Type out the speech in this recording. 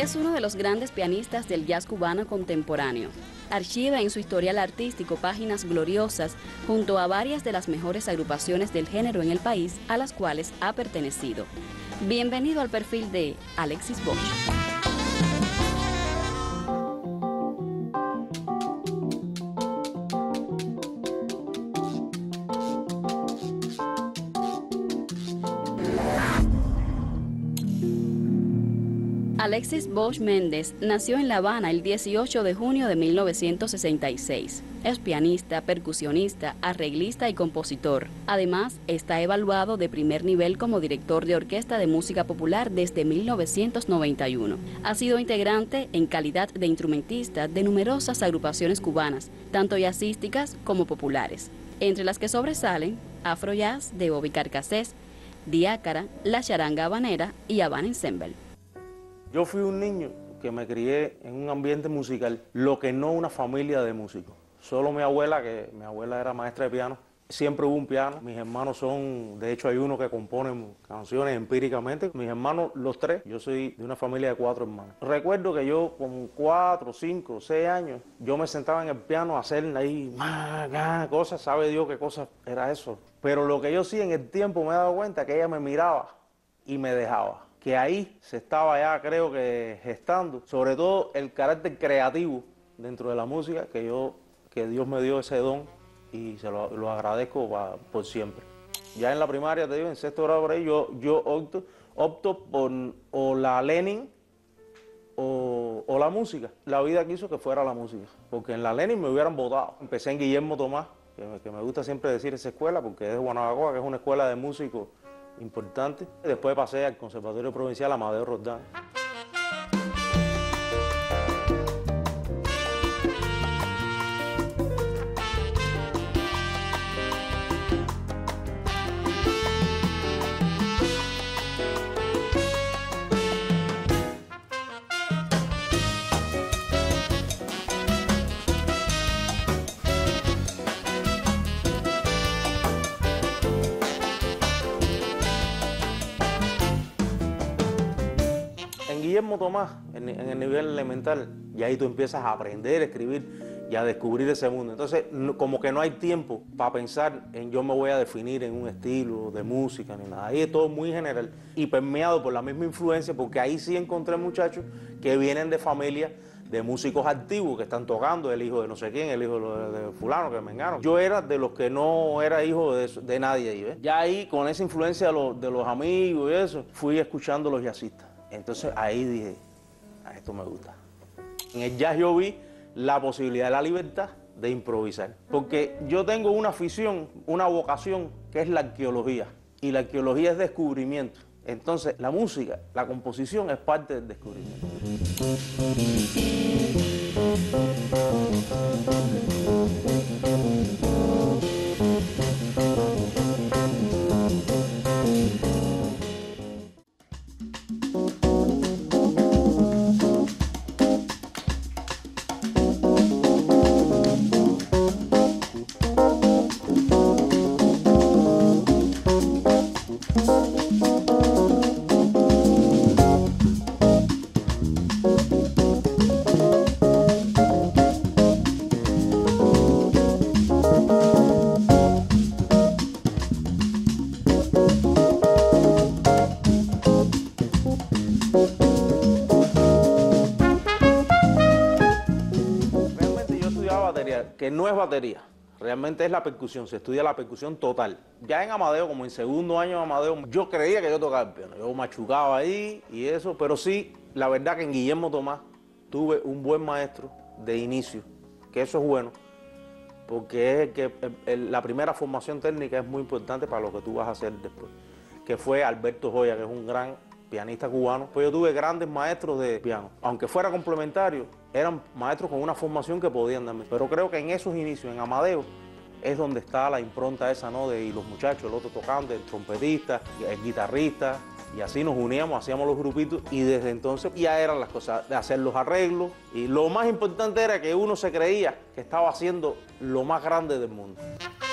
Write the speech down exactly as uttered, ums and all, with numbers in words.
Es uno de los grandes pianistas del jazz cubano contemporáneo. Archiva en su historial artístico páginas gloriosas junto a varias de las mejores agrupaciones del género en el país a las cuales ha pertenecido. Bienvenido al perfil de Alexis Bosch. Alexis Bosch Méndez nació en La Habana el dieciocho de junio de mil novecientos sesenta y seis. Es pianista, percusionista, arreglista y compositor. Además, está evaluado de primer nivel como director de orquesta de música popular desde mil novecientos noventa y uno. Ha sido integrante en calidad de instrumentista de numerosas agrupaciones cubanas, tanto jazzísticas como populares, entre las que sobresalen Afro Jazz de Bobby Carcassés, Diácara, La Charanga Habanera y Habana Ensemble. Yo fui un niño que me crié en un ambiente musical, lo que no una familia de músicos. Solo mi abuela, que mi abuela era maestra de piano, siempre hubo un piano. Mis hermanos son, de hecho hay uno que compone canciones empíricamente. Mis hermanos, los tres, yo soy de una familia de cuatro hermanos. Recuerdo que yo con cuatro, cinco, seis años, yo me sentaba en el piano a hacer ahí cosas, sabe Dios qué cosas era eso. Pero lo que yo sí en el tiempo me he dado cuenta que ella me miraba y me dejaba. Que ahí se estaba ya, creo que, gestando, sobre todo el carácter creativo dentro de la música, que yo, que Dios me dio ese don y se lo, lo agradezco pa, por siempre. Ya en la primaria, te digo, en sexto grado por ahí, yo, yo opto, opto por o la Lenin o, o la música. La vida quiso que fuera la música, porque en la Lenin me hubieran votado. Empecé en Guillermo Tomás, que me, que me gusta siempre decir esa escuela, porque es de Guanabacoa, que es una escuela de músicos importante. Después pasé al Conservatorio Provincial Amadeo Roldán. Guillermo Tomás, en, en el nivel elemental, y ahí tú empiezas a aprender a escribir y a descubrir ese mundo. Entonces, no, como que no hay tiempo para pensar en yo me voy a definir en un estilo de música ni nada. Ahí es todo muy general y permeado por la misma influencia, porque ahí sí encontré muchachos que vienen de familias de músicos activos que están tocando, el hijo de no sé quién, el hijo de, de fulano, que me engano. Yo era de los que no era hijo de, de nadie ahí, ¿ves? Ya ahí, con esa influencia de los, de los amigos y eso, fui escuchando los jazzistas. Entonces ahí dije, a esto me gusta. En el jazz yo vi la posibilidad de la libertad de improvisar. Porque yo tengo una afición, una vocación, que es la arqueología. Y la arqueología es descubrimiento. Entonces la música, la composición es parte del descubrimiento. Que no es batería, realmente es la percusión, se estudia la percusión total. Ya en Amadeo, como en segundo año de Amadeo, yo creía que yo tocaba el piano, yo machucaba ahí y eso, pero sí, la verdad que en Guillermo Tomás tuve un buen maestro de inicio, que eso es bueno, porque es el que el, el, la primera formación técnica es muy importante para lo que tú vas a hacer después, que fue Alberto Joya, que es un gran pianista cubano. Pues yo tuve grandes maestros de piano, aunque fuera complementario, eran maestros con una formación que podían darme. Pero creo que en esos inicios, en Amadeo, es donde está la impronta esa, ¿no? De y los muchachos, el otro tocando, el trompetista, el guitarrista, y así nos uníamos, hacíamos los grupitos, y desde entonces ya eran las cosas de hacer los arreglos, y lo más importante era que uno se creía que estaba haciendo lo más grande del mundo.